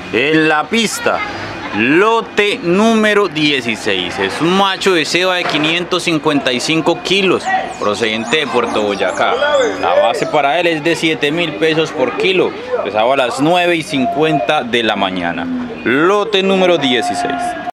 En la pista, lote número 16. Es un macho de ceba de 555 kilos, procedente de Puerto Boyacá. La base para él es de 7.000 pesos por kilo. Pesaba a las 9:50 de la mañana. Lote número 16.